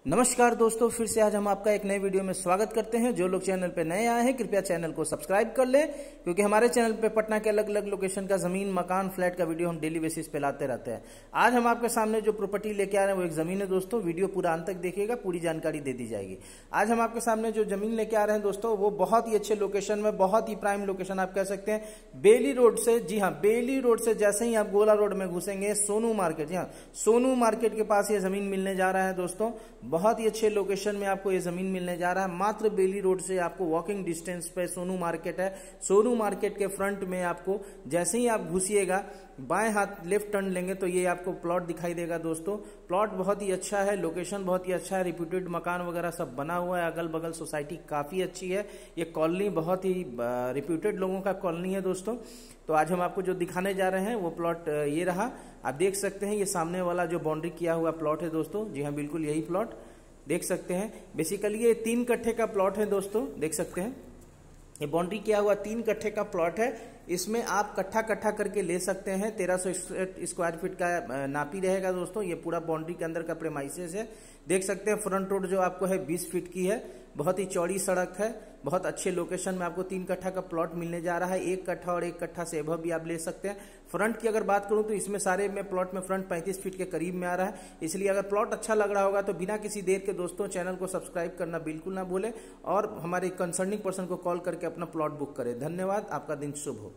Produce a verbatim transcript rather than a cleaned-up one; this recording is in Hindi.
नमस्कार दोस्तों, फिर से आज हम आपका एक नए वीडियो में स्वागत करते हैं। जो लोग चैनल पे नए आए हैं कृपया चैनल को सब्सक्राइब कर ले, क्योंकि हमारे चैनल पे पटना के अलग अलग लोकेशन का जमीन, मकान, फ्लैट का वीडियो हम डेली बेसिस पे लाते रहते हैं। आज हम आपके सामने जो प्रॉपर्टी लेके आ रहे हैं वो एक जमीन है दोस्तों। वीडियो पूरा अंत तक देखिएगा, पूरी जानकारी दे दी जाएगी। आज हम आपके सामने जो जमीन लेके आ रहे हैं दोस्तों वो बहुत ही अच्छे लोकेशन में, बहुत ही प्राइम लोकेशन आप कह सकते हैं। बेली रोड से, जी हाँ, बेली रोड से जैसे ही आप गोला रोड में घुसेंगे सोनू मार्केट, जी हाँ, सोनू मार्केट के पास ये जमीन मिलने जा रहा है दोस्तों। बहुत ही अच्छे लोकेशन में आपको ये जमीन मिलने जा रहा है। मात्र बेली रोड से आपको वॉकिंग डिस्टेंस पे सोनू मार्केट है। सोनू मार्केट के फ्रंट में आपको जैसे ही आप घुसिएगा, बाएं हाथ लेफ्ट टर्न लेंगे तो ये आपको प्लॉट दिखाई देगा दोस्तों। प्लॉट बहुत ही अच्छा है, लोकेशन बहुत ही अच्छा है, रिप्यूटेड मकान वगैरह सब बना हुआ है। अगल बगल सोसाइटी काफी अच्छी है। ये कॉलोनी बहुत ही रिप्यूटेड लोगों का कॉलोनी है दोस्तों। तो आज हम आपको जो दिखाने जा रहे हैं वो प्लॉट ये रहा। आप देख सकते हैं ये सामने वाला जो बाउंड्री किया हुआ प्लॉट है दोस्तों। जी हाँ, बिल्कुल यही प्लॉट देख सकते हैं। बेसिकली ये तीन कट्ठे का प्लॉट है दोस्तों, देख सकते हैं। ये बाउंड्री किया हुआ तीन कट्ठे का प्लॉट है। इसमें आप कट्ठा कट्ठा करके ले सकते हैं। तेरह सौ स्क्वायर फीट का नापी रहेगा दोस्तों। ये पूरा बाउंड्री के अंदर का प्रेमाइसेस है। देख सकते हैं फ्रंट रोड जो आपको है बीस फीट की है। बहुत ही चौड़ी सड़क है। बहुत अच्छे लोकेशन में आपको तीन कट्ठा का प्लॉट मिलने जा रहा है। एक कट्ठा और एक कट्ठा से एभव भी आप ले सकते हैं। फ्रंट की अगर बात करूं तो इसमें सारे में प्लॉट में फ्रंट पैंतीस फीट के करीब में आ रहा है। इसलिए अगर प्लॉट अच्छा लग रहा होगा तो बिना किसी देर के दोस्तों चैनल को सब्सक्राइब करना बिल्कुल ना भूले और हमारे कंसर्निंग पर्सन को कॉल करके अपना प्लॉट बुक करें। धन्यवाद, आपका दिन शुभ हो।